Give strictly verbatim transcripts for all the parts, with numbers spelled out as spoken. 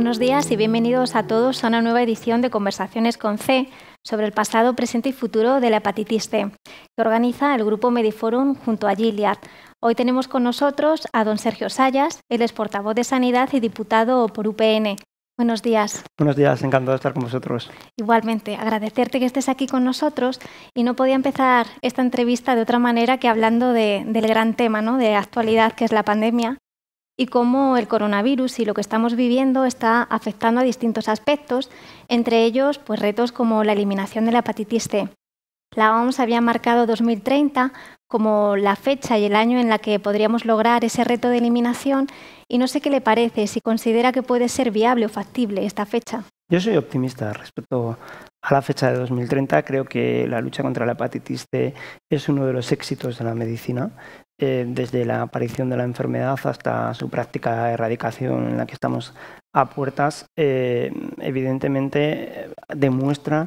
Buenos días y bienvenidos a todos a una nueva edición de Conversaciones con C sobre el pasado, presente y futuro de la hepatitis C, que organiza el Grupo Mediforum junto a Gilead. Hoy tenemos con nosotros a don Sergio Sayas, él es portavoz de Sanidad y diputado por U P N. Buenos días. Buenos días, encantado de estar con vosotros. Igualmente, agradecerte que estés aquí con nosotros y no podía empezar esta entrevista de otra manera que hablando de, del gran tema, ¿no?, de actualidad que es la pandemia y cómo el coronavirus y lo que estamos viviendo está afectando a distintos aspectos, entre ellos pues, retos como la eliminación de la hepatitis C. La O M S había marcado dos mil treinta como la fecha y el año en la que podríamos lograr ese reto de eliminación y no sé qué le parece, si considera que puede ser viable o factible esta fecha. Yo soy optimista respecto a la fecha de dos mil treinta. Creo que la lucha contra la hepatitis C es uno de los éxitos de la medicina, eh, desde la aparición de la enfermedad hasta su práctica erradicación en la que estamos a puertas. Eh, evidentemente demuestra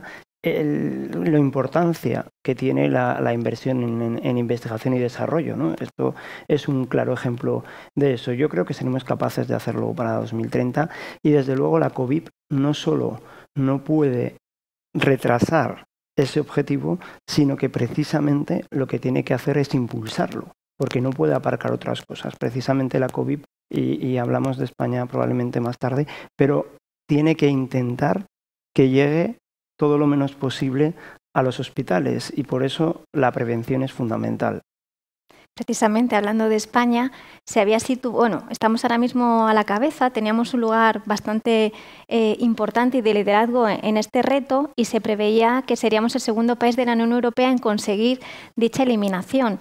El, la importancia que tiene la, la inversión en, en, en investigación y desarrollo, ¿no? Esto es un claro ejemplo de eso. Yo creo que seremos capaces de hacerlo para dos mil treinta y desde luego la COVID no solo no puede retrasar ese objetivo, sino que precisamente lo que tiene que hacer es impulsarlo, porque no puede aparcar otras cosas. Precisamente la COVID, y, y hablamos de España probablemente más tarde, pero tiene que intentar que llegue todo lo menos posible a los hospitales y por eso la prevención es fundamental. Precisamente hablando de España, se había situado, bueno, estamos ahora mismo a la cabeza, teníamos un lugar bastante eh, importante y de liderazgo en este reto y se preveía que seríamos el segundo país de la Unión Europea en conseguir dicha eliminación.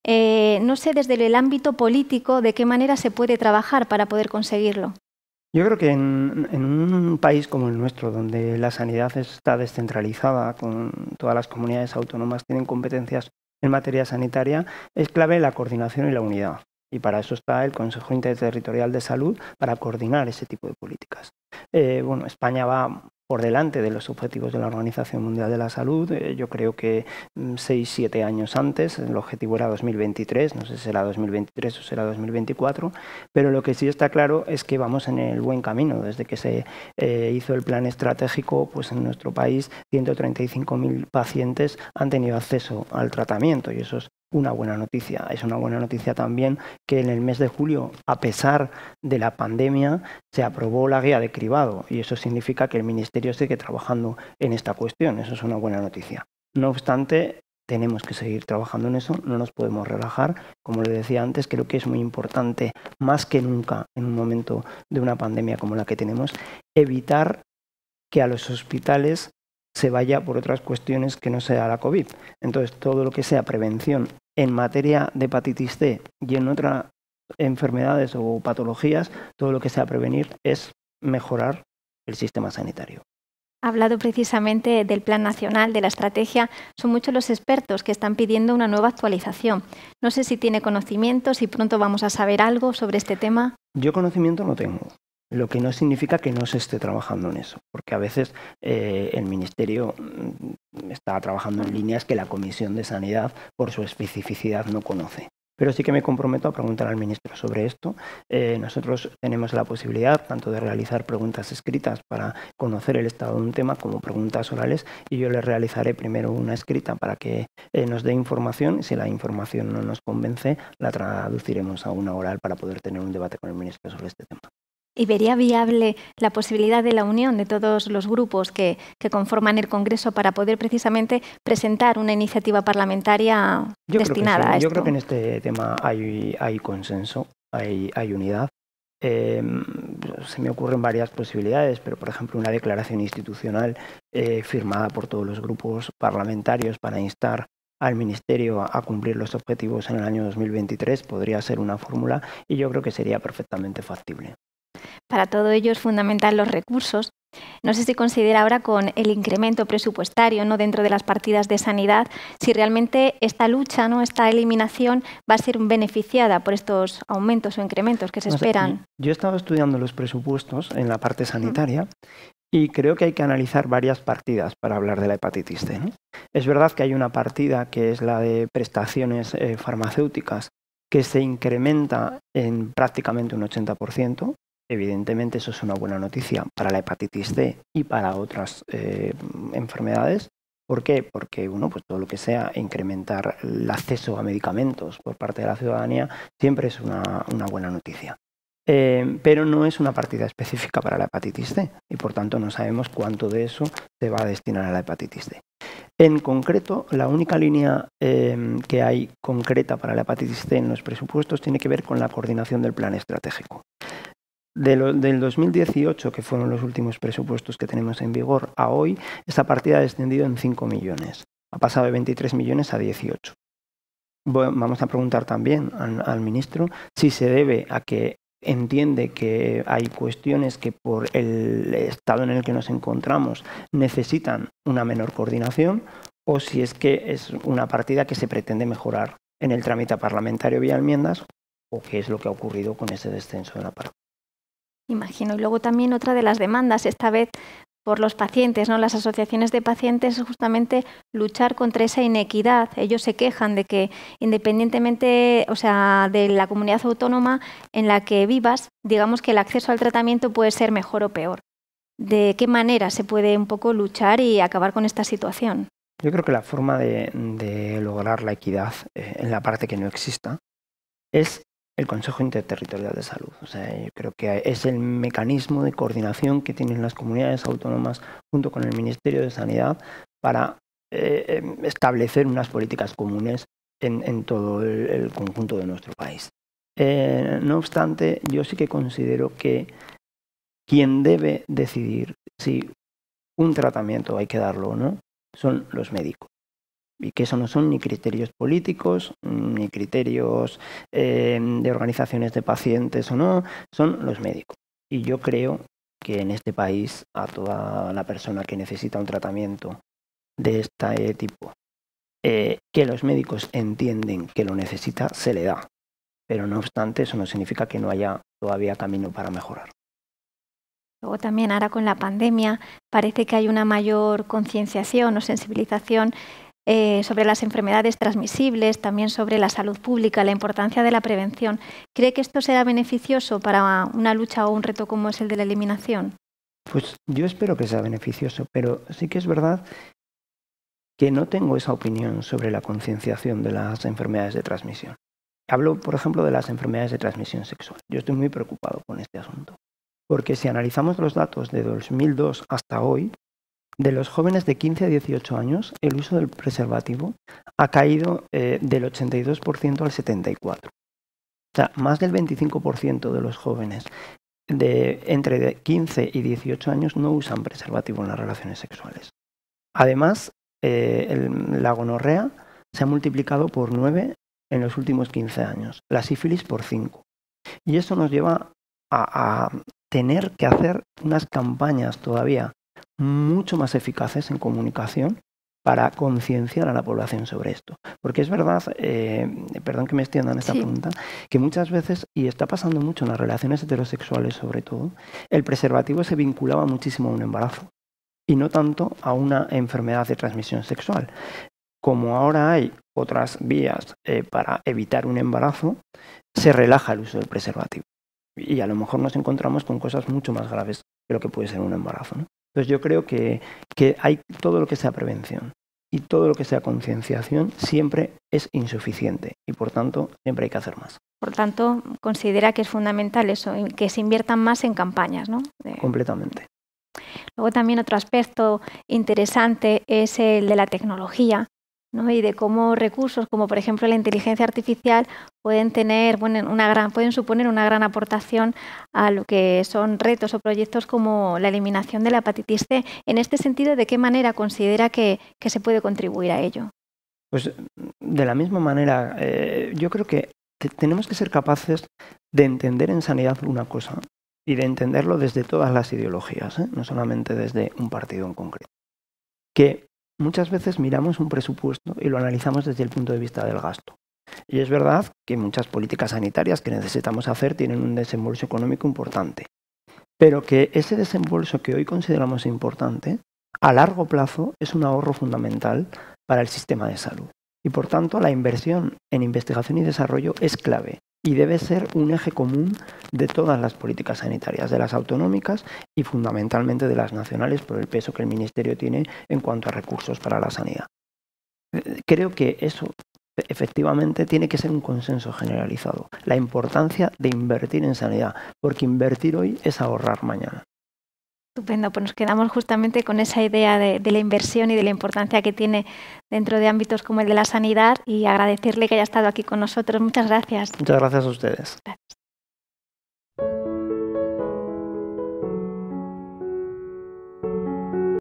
Eh, no sé desde el ámbito político de qué manera se puede trabajar para poder conseguirlo. Yo creo que en, en un país como el nuestro, donde la sanidad está descentralizada, con todas las comunidades autónomas tienen competencias en materia sanitaria, es clave la coordinación y la unidad. Y para eso está el Consejo Interterritorial de Salud, para coordinar ese tipo de políticas. Eh, bueno, España va por delante de los objetivos de la Organización Mundial de la Salud. Eh, yo creo que seis, siete años antes, el objetivo era dos mil veintitrés, no sé si será dos mil veintitrés o será dos mil veinticuatro, pero lo que sí está claro es que vamos en el buen camino. Desde que se eh, hizo el plan estratégico, pues en nuestro país ciento treinta y cinco mil pacientes han tenido acceso al tratamiento y eso es una buena noticia. Es una buena noticia también que en el mes de julio, a pesar de la pandemia, se aprobó la guía de cribado y eso significa que el Ministerio sigue trabajando en esta cuestión. Eso es una buena noticia. No obstante, tenemos que seguir trabajando en eso, no nos podemos relajar. Como le decía antes, creo que es muy importante, más que nunca en un momento de una pandemia como la que tenemos, evitar que a los hospitales se vaya por otras cuestiones que no sea la COVID. Entonces, todo lo que sea prevención en materia de hepatitis C y en otras enfermedades o patologías, todo lo que sea prevenir es mejorar el sistema sanitario. Ha hablado precisamente del Plan Nacional, de la estrategia. Son muchos los expertos que están pidiendo una nueva actualización. No sé si tiene conocimiento, si pronto vamos a saber algo sobre este tema. Yo conocimiento no tengo. Lo que no significa que no se esté trabajando en eso, porque a veces eh, el Ministerio está trabajando en líneas que la Comisión de Sanidad, por su especificidad, no conoce. Pero sí que me comprometo a preguntar al ministro sobre esto. Eh, nosotros tenemos la posibilidad tanto de realizar preguntas escritas para conocer el estado de un tema como preguntas orales y yo le realizaré primero una escrita para que eh, nos dé información y si la información no nos convence la traduciremos a una oral para poder tener un debate con el ministro sobre este tema. ¿Y vería viable la posibilidad de la unión de todos los grupos que, que conforman el Congreso para poder precisamente presentar una iniciativa parlamentaria Yo destinada creo que sí. a esto? Yo creo que en este tema hay, hay consenso, hay, hay unidad. Eh, se me ocurren varias posibilidades, pero por ejemplo una declaración institucional eh, firmada por todos los grupos parlamentarios para instar al Ministerio a cumplir los objetivos en el año dos mil veintitrés podría ser una fórmula y yo creo que sería perfectamente factible. Para todo ello es fundamental los recursos. No sé si considera ahora con el incremento presupuestario, ¿no?, dentro de las partidas de sanidad, si realmente esta lucha, ¿no?, esta eliminación va a ser beneficiada por estos aumentos o incrementos que se No sé, esperan. yo he estado estudiando los presupuestos en la parte sanitaria y creo que hay que analizar varias partidas para hablar de la hepatitis C, ¿no? Es verdad que hay una partida que es la de prestaciones eh, farmacéuticas que se incrementa en prácticamente un ochenta por ciento. evidentemente eso es una buena noticia para la hepatitis C y para otras eh, enfermedades. ¿Por qué? Porque bueno, pues todo lo que sea incrementar el acceso a medicamentos por parte de la ciudadanía siempre es una, una buena noticia. Eh, pero no es una partida específica para la hepatitis C y por tanto no sabemos cuánto de eso se va a destinar a la hepatitis C. En concreto, la única línea eh, que hay concreta para la hepatitis C en los presupuestos tiene que ver con la coordinación del plan estratégico. De lo, del dos mil dieciocho, que fueron los últimos presupuestos que tenemos en vigor, a hoy, esta partida ha descendido en cinco millones. Ha pasado de veintitrés millones a dieciocho. Vamos a preguntar también al, al ministro si se debe a que entiende que hay cuestiones que por el estado en el que nos encontramos necesitan una menor coordinación o si es que es una partida que se pretende mejorar en el trámite parlamentario vía enmiendas o qué es lo que ha ocurrido con ese descenso de la partida. Imagino. Y luego también otra de las demandas, esta vez por los pacientes, ¿no? Las asociaciones de pacientes, es justamente luchar contra esa inequidad. Ellos se quejan de que independientemente, o sea, de la comunidad autónoma en la que vivas, digamos que el acceso al tratamiento puede ser mejor o peor. ¿De qué manera se puede un poco luchar y acabar con esta situación? Yo creo que la forma de, de lograr la equidad eh, en la parte que no exista es el Consejo Interterritorial de Salud. O sea, yo creo que es el mecanismo de coordinación que tienen las comunidades autónomas junto con el Ministerio de Sanidad para eh, establecer unas políticas comunes en, en todo el, el conjunto de nuestro país. Eh, no obstante, yo sí que considero que quien debe decidir si un tratamiento hay que darlo o no son los médicos. Y que eso no son ni criterios políticos, ni criterios eh, de organizaciones de pacientes o no, son los médicos. Y yo creo que en este país a toda la persona que necesita un tratamiento de este tipo, eh, que los médicos entienden que lo necesita, se le da. Pero no obstante, eso no significa que no haya todavía camino para mejorar. Luego también ahora con la pandemia parece que hay una mayor concienciación o sensibilización Eh, sobre las enfermedades transmisibles, también sobre la salud pública, la importancia de la prevención. ¿Cree que esto será beneficioso para una lucha o un reto como es el de la eliminación? Pues yo espero que sea beneficioso, pero sí que es verdad que no tengo esa opinión sobre la concienciación de las enfermedades de transmisión. Hablo, por ejemplo, de las enfermedades de transmisión sexual. Yo estoy muy preocupado con este asunto, porque si analizamos los datos de dos mil dos hasta hoy, de los jóvenes de quince a dieciocho años, el uso del preservativo ha caído eh, del ochenta y dos por ciento al setenta y cuatro por ciento. O sea, más del veinticinco por ciento de los jóvenes de entre quince y dieciocho años no usan preservativo en las relaciones sexuales. Además, eh, el, la gonorrea se ha multiplicado por nueve en los últimos quince años, la sífilis por cinco. Y eso nos lleva a, a tener que hacer unas campañas todavía mucho más eficaces en comunicación para concienciar a la población sobre esto. Porque es verdad, eh, perdón que me extienda en esta sí. pregunta, que muchas veces, y está pasando mucho en las relaciones heterosexuales sobre todo, el preservativo se vinculaba muchísimo a un embarazo y no tanto a una enfermedad de transmisión sexual. Como ahora hay otras vías eh, para evitar un embarazo, se relaja el uso del preservativo. Y a lo mejor nos encontramos con cosas mucho más graves que lo que puede ser un embarazo, ¿no? Entonces yo creo que, que hay todo lo que sea prevención y todo lo que sea concienciación siempre es insuficiente y por tanto siempre hay que hacer más. Por tanto, considera que es fundamental eso, que se inviertan más en campañas, ¿no? De... Completamente. Luego también otro aspecto interesante es el de la tecnología, ¿no? Y de cómo recursos como por ejemplo la inteligencia artificial pueden tener, bueno, una gran, pueden suponer una gran aportación a lo que son retos o proyectos como la eliminación de la hepatitis C. En este sentido, ¿de qué manera considera que, que se puede contribuir a ello? Pues de la misma manera, eh, yo creo que tenemos que ser capaces de entender en sanidad una cosa y de entenderlo desde todas las ideologías, ¿eh? No solamente desde un partido en concreto. Que muchas veces miramos un presupuesto y lo analizamos desde el punto de vista del gasto. Y es verdad que muchas políticas sanitarias que necesitamos hacer tienen un desembolso económico importante, pero que ese desembolso que hoy consideramos importante, a largo plazo es un ahorro fundamental para el sistema de salud. Y por tanto la inversión en investigación y desarrollo es clave y debe ser un eje común de todas las políticas sanitarias, de las autonómicas y fundamentalmente de las nacionales, por el peso que el Ministerio tiene en cuanto a recursos para la sanidad. Creo que eso efectivamente tiene que ser un consenso generalizado, la importancia de invertir en sanidad, porque invertir hoy es ahorrar mañana. Estupendo, pues nos quedamos justamente con esa idea de, de la inversión y de la importancia que tiene dentro de ámbitos como el de la sanidad, y agradecerle que haya estado aquí con nosotros. Muchas gracias. Muchas gracias a ustedes. Gracias.